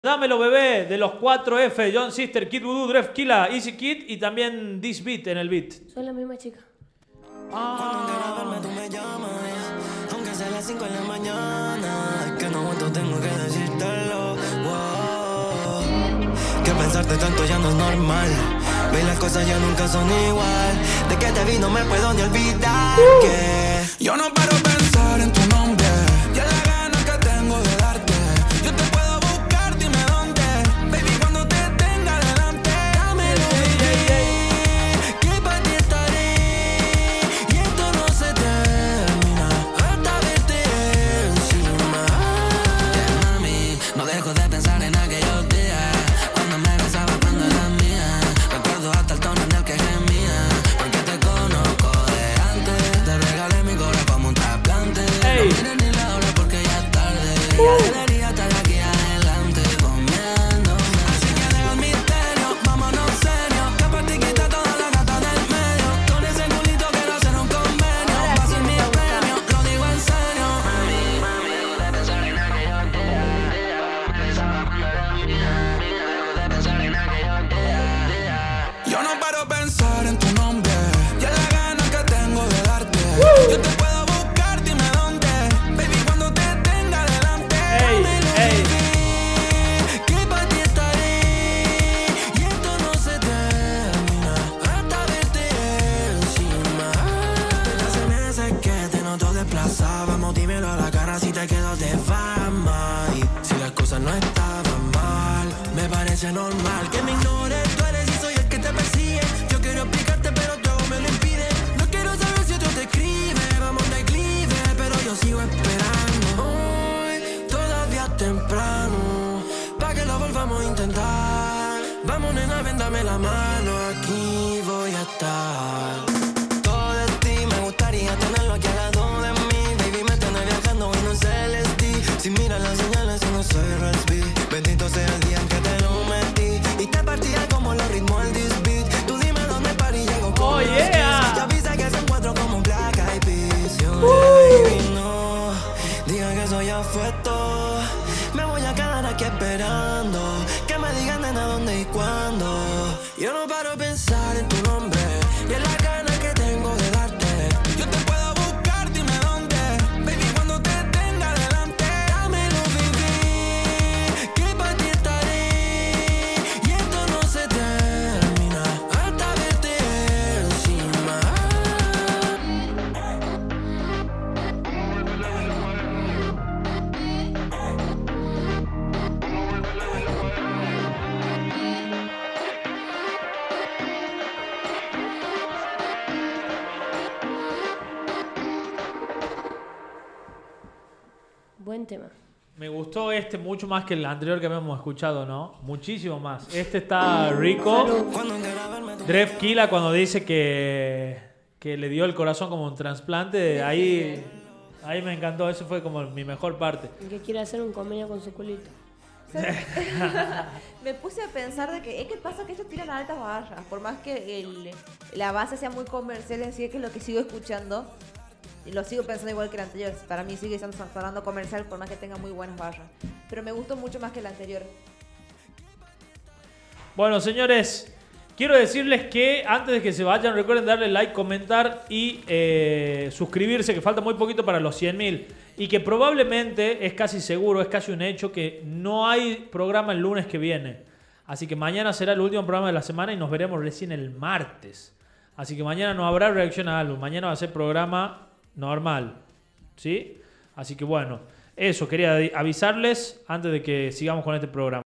Dámelo bebé, de los 4F, John Sister, Kid Voodoo, Dref Killa, Easy Kid y también This Beat en el beat. Soy la misma chica. Cuando quieras verme tú me llamas, aunque sea las 5 de la mañana. Es que no aguanto, tengo que decírtelo. Wow. Que pensarte tanto ya no es normal. Ve, las cosas ya nunca son igual. De que te vi no me puedo ni olvidar que yo no paro de pensar en tu nombre. Ya la gana que tengo de darte. Yo te puedo buscar, dime dónde. Baby, cuando te tenga delante, dámelo, baby, que para ti estaré. Y esto no se termina hasta verte encima. Yeah, mami, no dejo de pensar en aquellos días cuando me besabas cuando eras mía. Recuerdo hasta el tono en el que gemía, porque te conozco de antes. Te regalé mi corazón como un trasplante. No mires ni la hora porque ya es tarde. Ya debería estar aquí adelante comiéndome. Así que deja el misterio, vámonos serio. Que por ti quita toda la gata del medio. Con ese culito quiero hacer un convenio. Va a ser mi premio, lo digo en serio. Mami, dejo de pensar en aquellos días. Me besaba cuando eras mía. Dejo de pensar en aquellos días. Yo no paro de pensar en tu nombre. Ya la gana que tengo de darte. Yo te puedo buscar, dime dónde. Baby, cuando te tenga delante. Dámelo, baby, que para ti estaré. Y esto no se termina hasta verte encima. Hace meses que te noto desplazada. Vamos, dímelo a la cara si te quedo de fama. Y si las cosas no estaban mal, me parece normal que me ignores. Tú eres y soy el que te persigue. Yo quiero explicarte, pero tu ego me lo impide. No quiero saber si otro te escribe. Vamos declive, pero yo sigo esperando. Hoy todavía es temprano, pa' que lo volvamos a intentar. Vamos, nena, ven, dame la mano. Aquí voy a estar. Todo de ti me gustaría tenerlo aquí al lado de mí. Baby, me tiene viajando en un LSD. Si miras las señales y no soy Rasby. Bendito sea el día en que te lo metí. Y te partía como los ritmos del this beat. Tú dime dónde para y llego con Oh, yeah. ya avisa que se encuentro como un Black Eyed Peas. Baby, no diga que eso ya fue todo. Me voy a quedar aquí esperando que me digan nena dónde y cuándo. Yo no paro de pensar en tu nombre y en la gana que tengo de darte. Yo te puedo buscar, dime dónde. Baby, cuando te tenga delante. Dámelo, baby, que para ti estaré. Y esto no se termina hasta verte encima. Buen tema. Me gustó este mucho más que el anterior que habíamos escuchado, ¿no? Muchísimo más. Este está rico. Cuando quiera verme tú. Dref Killa cuando dice que le dio el corazón como un trasplante, ahí me encantó. Eso fue como mi mejor parte. El que quiere hacer un convenio con su culito. Me puse a pensar de que es que pasa que ellos tiran altas barras, por más que la base sea muy comercial en sí, que es lo que sigo escuchando, y lo sigo pensando igual que el anterior. Para mí sigue sonando comercial por más que tenga muy buenas barras, pero me gustó mucho más que el anterior. Bueno, señores, quiero decirles que antes de que se vayan, recuerden darle like, comentar y suscribirse, que falta muy poquito para los 100.000. Y que probablemente, es casi seguro, es casi un hecho, que no hay programa el lunes que viene. Así que mañana será el último programa de la semana y nos veremos recién el martes. Así que mañana no habrá reacción a álbum. Mañana va a ser programa normal. ¿Sí? Así que bueno, eso quería avisarles antes de que sigamos con este programa.